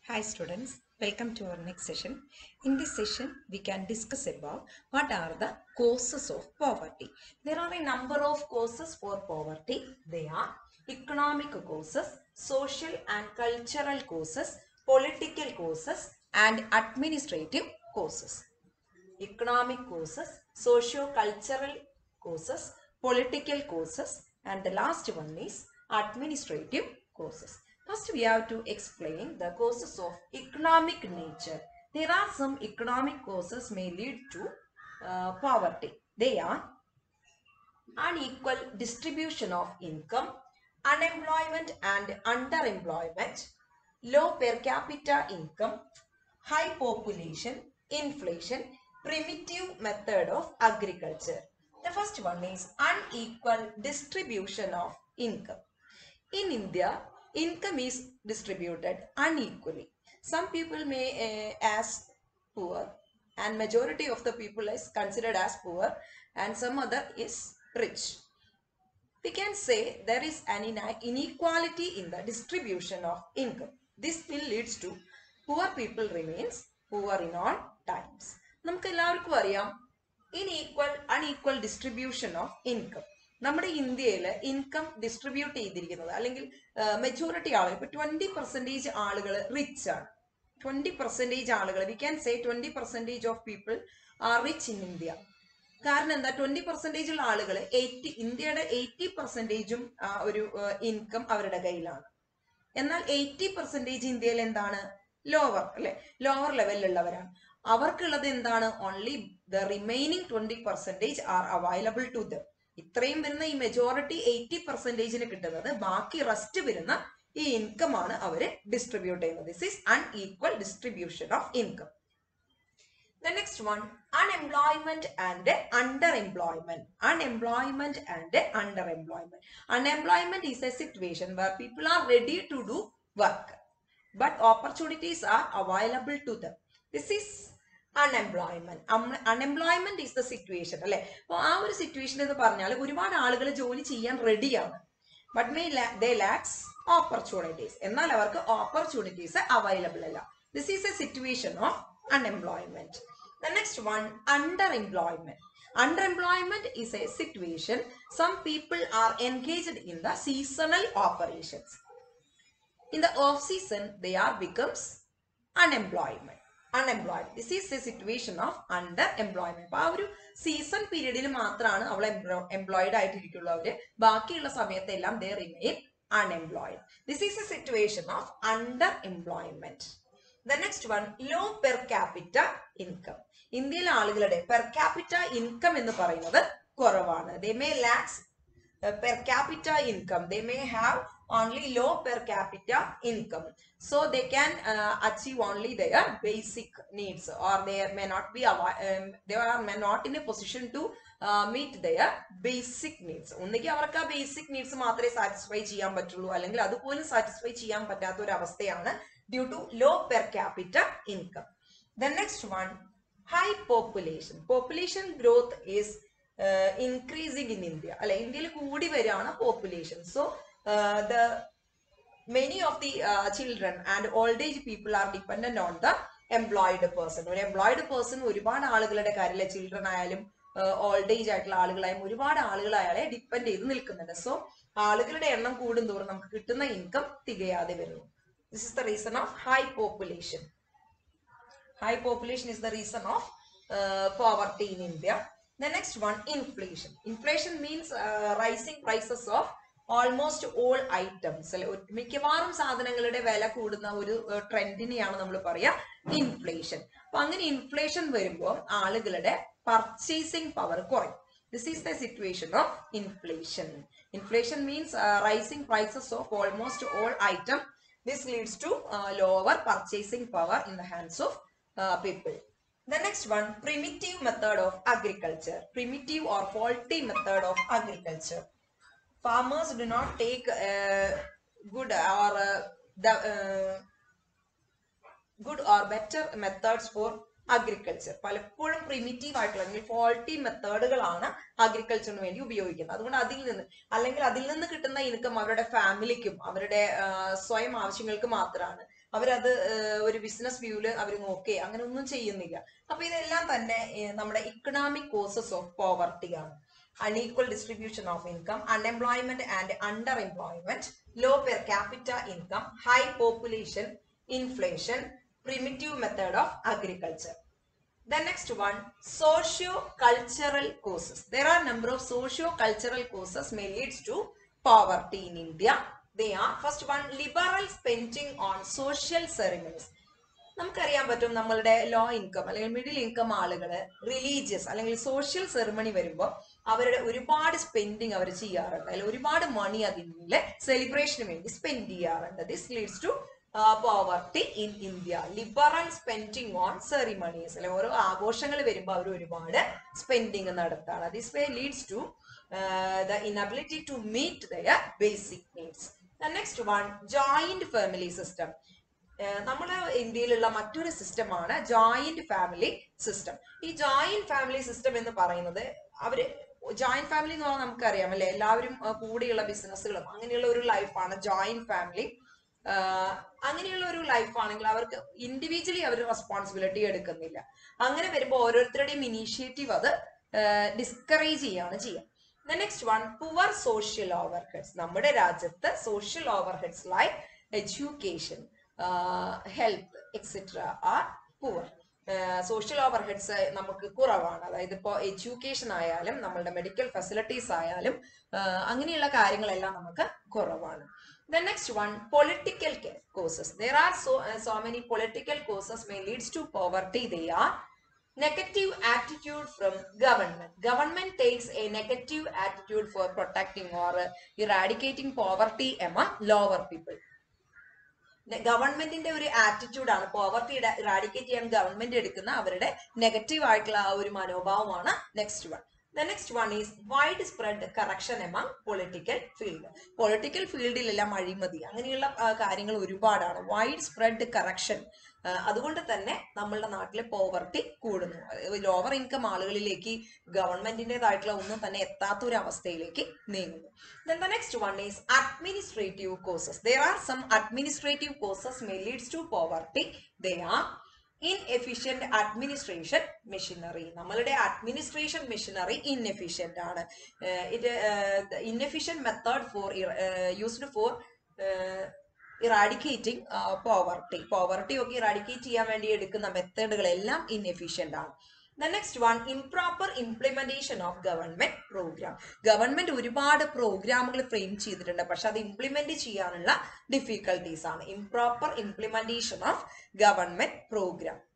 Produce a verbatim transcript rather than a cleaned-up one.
Hi students, welcome to our next session. In this session, we can discuss about what are the causes of poverty. There are a number of causes for poverty. They are economic causes, social and cultural causes, political causes, and administrative causes. Economic causes, socio-cultural causes, political causes, and the last one is administrative causes. First, we have to explain the causes of economic nature. There are some economic causes may lead to uh, poverty. They are unequal distribution of income, unemployment and underemployment, low per capita income, high population, inflation, primitive method of agriculture. The first one is unequal distribution of income. In India, income is distributed unequally. Some people may uh, as poor, and majority of the people is considered as poor, and some other is rich. We can say there is an inequality in the distribution of income. This will leads to poor people remains poor in all times. നമുക്ക് എല്ലാവർക്കും അറിയാം inequal unequal distribution of income. നമ്മുടെ ഇന്ത്യയിൽ income distribute ചെയ്തിരിക്കുന്നത് അല്ലെങ്കിൽ majority ആളുകൾ ഇപ്പൊ twenty percentage ആളുകൾ റിച്ച് ആണ്. ട്വന്റി പെർസെൻറ്റേജ് ആളുകൾ we can say twenty percentage of people are rich in India. കാരണം എന്താ, ട്വന്റി പെർസെൻറ്റേജ് ഉള്ള ആളുകൾ എയ്റ്റി ഇന്ത്യയുടെ എയ്റ്റി പെർസെൻറ്റേജും ഒരു ഇൻകം അവരുടെ കയ്യിലാണ്. എന്നാൽ എയ്റ്റി പെർസെൻറ്റേജ് ഇന്ത്യയിൽ എന്താണ്, ലോവർ അല്ലെ, ലോവർ ലെവലിലുള്ളവരാണ്. അവർക്കുള്ളത് എന്താണ്, only the remaining twenty percentage are available to them. ഇത്രയും വരുന്ന ഈ മെജോറിറ്റി എയ്റ്റി പെർസെൻറ്റേജിന് കിട്ടുന്നത് ബാക്കി റെസ്റ്റ് വരുന്ന ഈ ഇൻകം ആണ് അവര് ഡിസ്ട്രിബ്യൂട്ട് ചെയ്യുന്നത്. This is unequal distribution of income. The next one, unemployment and underemployment. Unemployment and underemployment. Unemployment is a situation where people are ready to do work, but opportunities are available to them. This is unemployment. Unemployment is the situation. അല്ലെ, അപ്പോൾ ആ ഒരു situation എന്ന് പറഞ്ഞാൽ ഒരുപാട് ആളുകൾ ജോലി ചെയ്യാൻ റെഡിയാണ്, but may they lacks opportunities. എന്നാൽ അവർക്ക് ഓപ്പർച്യൂണിറ്റീസ് അവൈലബിൾ അല്ല. This is a situation of unemployment. The next one, underemployment. Underemployment is a situation some people are engaged in the seasonal operations. In the off season, they are becomes unemployment. Unemployed. This is a situation of underemployment. അപ്പോൾ ആ ഒരു season പീരീഡിൽ മാത്രമാണ് അവൾ employed ആയിട്ടിരിക്കുള്ളൂ. അവര് ബാക്കിയുള്ള സമയത്തെല്ലാം they remain unemployed. This is a situation of underemployment. The next one, low per capita income. ഇന്ത്യയിലെ ആളുകളുടെ പെർ ക്യാപിറ്റ ഇൻകം എന്ന് പറയുന്നത് കുറവാണ്. They may lack uh, per capita income. They may have only low per capita income. So they can uh, achieve only their basic needs, or they may not be um, they are may not in a position to uh, meet their basic needs. ഒന്നുകിൽ അവർക്ക് ആ basic needs മാത്രമേ satisfy ചെയ്യാൻ പറ്റുള്ളൂ, അല്ലെങ്കിൽ അതുപോലും satisfy ചെയ്യാൻ പറ്റാത്ത ഒരു അവസ്ഥയാണ് due to low per capita income. The next one, high population. Population growth is uh, increasing in India. അല്ലെ, ഇന്ത്യയിൽ കൂടി വരികയാണ് population. So uh, the many of the uh, children and old age people are dependent on the employed person. ഒരു employed person ഒരുപാട് ആളുകളുടെ കാര്യത്തിലെ children ആയാലും old age ആയിട്ടുള്ള ആളുകളായാലും ഒരുപാട് ആളുകൾ അയാളെ ഡിപ്പെൻഡ് ചെയ്ത് നിൽക്കുന്നുണ്ട്. സോ ആളുകളുടെ എണ്ണം കൂടുന്തോറും നമുക്ക് കിട്ടുന്ന ഇൻകം തികയാതെ വരുന്നു. This is the reason of high population. High population is the reason of uh, poverty in India. The next one, inflation. Inflation means uh, rising prices of almost all items. മിക്കവാറും സാധനങ്ങളുടെ വില കൂടുന്ന ഒരു ട്രെൻഡിനെയാണ് നമ്മൾ പറയാ inflation. അപ്പൊ അങ്ങനെ inflation വരുമ്പോൾ ആളുകളുടെ പർച്ചേസിംഗ് പവർ കുറയും. This is the situation of inflation. Inflation means uh, rising prices of almost all items. This leads to uh, lower purchasing power in the hands of uh, people. The next one, primitive method of agriculture. Primitive or faulty method of agriculture. Farmers do not take uh, good or uh, the uh, good or better methods for agriculture. പലപ്പോഴും primitive ആയിട്ടുള്ള അല്ലെങ്കിൽ faulty മെത്തേഡുകളാണ് അഗ്രികൾച്ചറിന് വേണ്ടി ഉപയോഗിക്കുന്നത്. അതുകൊണ്ട് അതിൽ നിന്ന് അല്ലെങ്കിൽ അതിൽ നിന്ന് കിട്ടുന്ന ഇൻകം അവരുടെ ഫാമിലിക്കും അവരുടെ സ്വയം ആവശ്യങ്ങൾക്ക് മാത്രമാണ്. അവരത് ഒരു ബിസിനസ് വ്യൂവില് അവർ നോക്കേ അങ്ങനെ ഒന്നും ചെയ്യുന്നില്ല. അപ്പൊ ഇതെല്ലാം തന്നെ നമ്മുടെ ഇക്കണോമിക് കോസസ് ഓഫ് പോവർട്ടി ആണ്. unequal distribution of income, unemployment and underemployment, low per capita income, high population, inflation, primitive method of agriculture. The next one, socio-cultural causes. There are number of socio-cultural causes may leads to poverty in India. They are, first one, liberal spending on social ceremonies. നമുക്കറിയാൻ പറ്റും നമ്മളുടെ low income അല്ലെങ്കിൽ middle income ആളുകള് religious അല്ലെങ്കിൽ social ceremony വരുമ്പോൾ അവരുടെ ഒരുപാട് spending അവർ ചെയ്യാറുണ്ട്, അല്ലെങ്കിൽ ഒരുപാട് മണി അതിൻ്റെ സെലിബ്രേഷന് വേണ്ടി സ്പെൻഡ് ചെയ്യാറുണ്ട്. This leads to poverty in India. Liberal spending on ceremonies, അല്ലെങ്കിൽ ഓരോ ആഘോഷങ്ങൾ വരുമ്പോൾ അവർ ഒരുപാട് സ്പെൻഡിങ് നടത്താണ്. This way leads to the inability to meet their basic needs. The next one, joint family system. നമ്മുടെ ഇന്ത്യയിലുള്ള മറ്റൊരു സിസ്റ്റമാണ് ജോയിന്റ് ഫാമിലി സിസ്റ്റം. ഈ ജോയിന്റ് ഫാമിലി സിസ്റ്റം എന്ന് പറയുന്നത്, അവര് ജോയിന്റ് ഫാമിലി എന്ന് പറഞ്ഞാൽ നമുക്കറിയാം അല്ലെ, എല്ലാവരും കൂടിയുള്ള ബിസിനസ്സുകളും അങ്ങനെയുള്ള ഒരു ലൈഫാണ് ജോയിന്റ് ഫാമിലി. അങ്ങനെയുള്ള ഒരു ലൈഫ് ആണെങ്കിൽ അവർക്ക് ഇൻഡിവിജ്വലി അവർ റെസ്പോൺസിബിലിറ്റി എടുക്കുന്നില്ല. അങ്ങനെ വരുമ്പോൾ ഓരോരുത്തരുടെയും ഇനീഷ്യേറ്റീവ് അത് ഡിസ്കറേജ് ചെയ്യാണ് ചെയ്യുക. The next one, poor social overheads. നമ്മുടെ രാജ്യത്ത് social overheads like education, health etcetera are poor. Social overheads നമുക്ക് കുറവാണ്. അതായത് ഇപ്പോൾ എഡ്യൂക്കേഷൻ ആയാലും നമ്മളുടെ മെഡിക്കൽ ഫെസിലിറ്റീസ് ആയാലും അങ്ങനെയുള്ള കാര്യങ്ങളെല്ലാം നമുക്ക് കുറവാണ്. The next one, political causes. There are so uh, so many political causes may leads to poverty. They are negative attitude from government. Government takes a negative attitude for protecting or uh, eradicating poverty among lower people. ഗവൺമെന്റിന്റെ ഒരു attitude ആണ് poverty eradicate ചെയ്യാൻ government എടുക്കുന്ന അവരുടെ negative ആയിട്ടുള്ള ആ ഒരു മനോഭാവമാണ് next one. The next one is widespread corruption among political field. Political ഫീൽഡിലെല്ലാം അഴിമതി അങ്ങനെയുള്ള കാര്യങ്ങൾ ഒരുപാടാണ്. Widespread corruption. അതുകൊണ്ട് തന്നെ നമ്മളുടെ നാട്ടിലെ പോവർട്ടി കൂടുന്നു. ലോവർ ഇൻകം ആളുകളിലേക്ക് ഗവൺമെന്റിൻ്റെതായിട്ടുള്ള ഒന്നും തന്നെ എത്താത്ത ഒരു അവസ്ഥയിലേക്ക് നീങ്ങുന്നു. Then the next one is administrative causes. There are some administrative causes may leads to poverty. They are inefficient administration machinery. നമ്മളുടെ administration machinery inefficient ആണ്. It uh, the inefficient method for uh, used for uh, eradicating uh, poverty. Poverty ഒക്കെ eradicate ചെയ്യാൻ വേണ്ടി എടുക്കുന്ന മെത്തേഡുകളെല്ലാം inefficient ആണ്. The next one, improper implementation of government program. Government ഒരുപാട് പ്രോഗ്രാമുകൾ ഫ്രെയിം ചെയ്തിട്ടുണ്ട്, പക്ഷെ അത് ഇംപ്ലിമെന്റ് ചെയ്യാനുള്ള ഡിഫിക്കൽട്ടീസ് ആണ്. Improper implementation of government programme.